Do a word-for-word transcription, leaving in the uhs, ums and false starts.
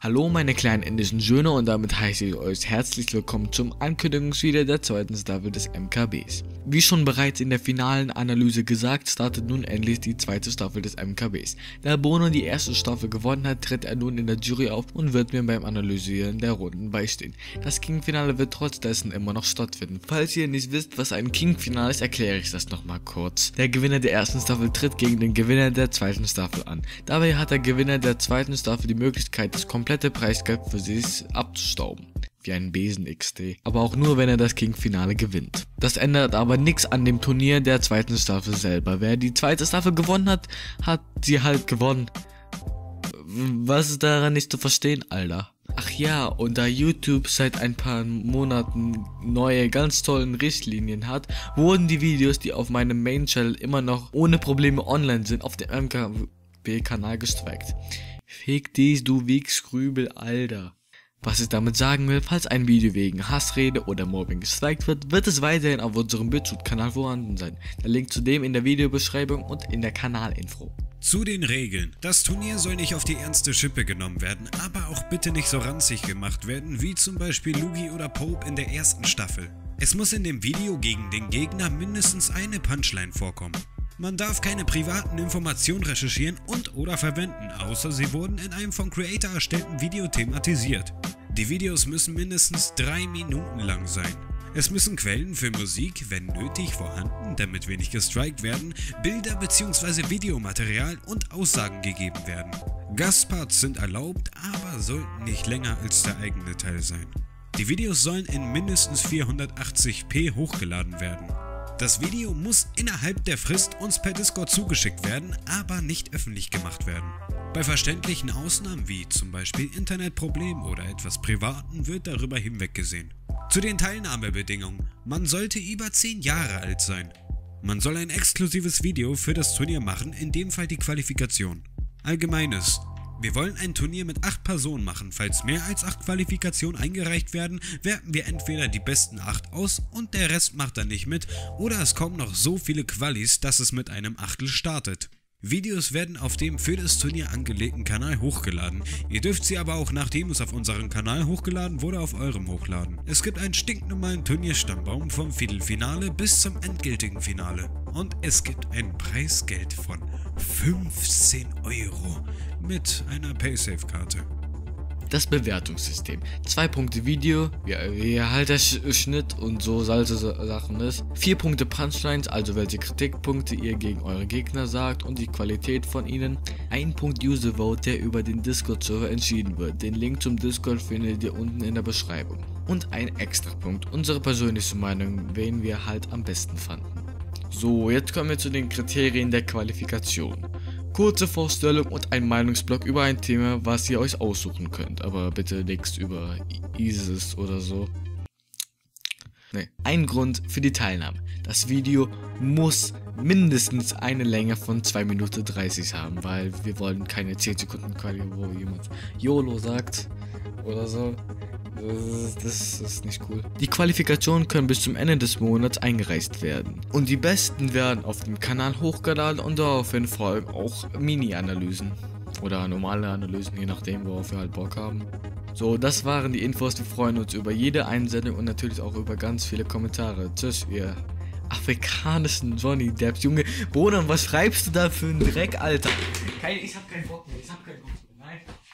Hallo meine kleinen indischen Söhne und damit heiße ich euch herzlich willkommen zum Ankündigungsvideo der zweiten Staffel des M K Bs. Wie schon bereits in der finalen Analyse gesagt, startet nun endlich die zweite Staffel des M K Bs. Da Bono die erste Staffel gewonnen hat, tritt er nun in der Jury auf und wird mir beim Analysieren der Runden beistehen. Das King-Finale wird trotz dessen immer noch stattfinden. Falls ihr nicht wisst, was ein King-Finale ist, erkläre ich das nochmal kurz. Der Gewinner der ersten Staffel tritt gegen den Gewinner der zweiten Staffel an. Dabei hat der Gewinner der zweiten Staffel die Möglichkeit, das komplette Preisgeld für sich abzustauben. Wie ein Besen X D. Aber auch nur, wenn er das King-Finale gewinnt. Das ändert aber nichts an dem Turnier der zweiten Staffel selber. Wer die zweite Staffel gewonnen hat, hat sie halt gewonnen. Was ist daran nicht zu verstehen, Alter? Ach ja, und da YouTube seit ein paar Monaten neue, ganz tollen Richtlinien hat, wurden die Videos, die auf meinem Main-Channel immer noch ohne Probleme online sind, auf dem M K B-Kanal gestrikt. Fick dies, du Wichsgrübel, Alter. Was ich damit sagen will, falls ein Video wegen Hassrede oder Mobbing gestrikt wird, wird es weiterhin auf unserem BitChute-Kanal vorhanden sein. Der Link zudem in der Videobeschreibung und in der Kanalinfo. Zu den Regeln. Das Turnier soll nicht auf die ernste Schippe genommen werden, aber auch bitte nicht so ranzig gemacht werden, wie zum Beispiel Lugi oder Pope in der ersten Staffel. Es muss in dem Video gegen den Gegner mindestens eine Punchline vorkommen. Man darf keine privaten Informationen recherchieren und oder verwenden, außer sie wurden in einem vom Creator erstellten Video thematisiert. Die Videos müssen mindestens drei Minuten lang sein. Es müssen Quellen für Musik, wenn nötig, vorhanden, damit wir nicht gestrikt werden, Bilder bzw. Videomaterial und Aussagen gegeben werden. Gastparts sind erlaubt, aber sollten nicht länger als der eigene Teil sein. Die Videos sollen in mindestens vierhundertachtzig p hochgeladen werden. Das Video muss innerhalb der Frist uns per Discord zugeschickt werden, aber nicht öffentlich gemacht werden. Bei verständlichen Ausnahmen wie zum Beispiel Internetproblemen oder etwas Privaten wird darüber hinweggesehen. Zu den Teilnahmebedingungen: Man sollte über zehn Jahre alt sein. Man soll ein exklusives Video für das Turnier machen, in dem Fall die Qualifikation. Allgemeines: Wir wollen ein Turnier mit acht Personen machen. Falls mehr als acht Qualifikationen eingereicht werden, werten wir entweder die besten acht aus und der Rest macht dann nicht mit, oder es kommen noch so viele Qualis, dass es mit einem Achtel startet. Videos werden auf dem für das Turnier angelegten Kanal hochgeladen. Ihr dürft sie aber auch, nachdem es auf unserem Kanal hochgeladen wurde, auf eurem hochladen. Es gibt einen stinknormalen Turnierstammbaum vom Viertelfinale bis zum endgültigen Finale. Und es gibt ein Preisgeld von fünfzehn Euro mit einer Paysafe-Karte. Das Bewertungssystem. zwei Punkte Video, wie, wie halt der Sch Schnitt und so solche Sachen ist. vier Punkte Punchlines, also welche Kritikpunkte ihr gegen eure Gegner sagt und die Qualität von ihnen. ein Punkt User Vote, der über den Discord-Server entschieden wird. Den Link zum Discord findet ihr unten in der Beschreibung. Und ein Extrapunkt, unsere persönliche Meinung, wen wir halt am besten fanden. So, jetzt kommen wir zu den Kriterien der Qualifikation. Kurze Vorstellung und ein Meinungsblock über ein Thema, was ihr euch aussuchen könnt, aber bitte nichts über ISIS oder so. Nee. Ein Grund für die Teilnahme: Das Video muss mindestens eine Länge von zwei Minuten dreißig haben, weil wir wollen keine zehn Sekunden Quali, wo jemand YOLO sagt oder so. Das ist nicht cool. Die Qualifikationen können bis zum Ende des Monats eingereicht werden. Und die besten werden auf dem Kanal hochgeladen und daraufhin folgen auch Mini-Analysen. Oder normale Analysen, je nachdem, worauf wir halt Bock haben. So, das waren die Infos. Wir freuen uns über jede Einsendung und natürlich auch über ganz viele Kommentare. Tschüss, ihr afrikanischen Johnny Depp. Junge, Bonan, was schreibst du da für einen Dreck, Alter? Keine, ich hab keinen Bock mehr, ich hab keinen Bock mehr, nein.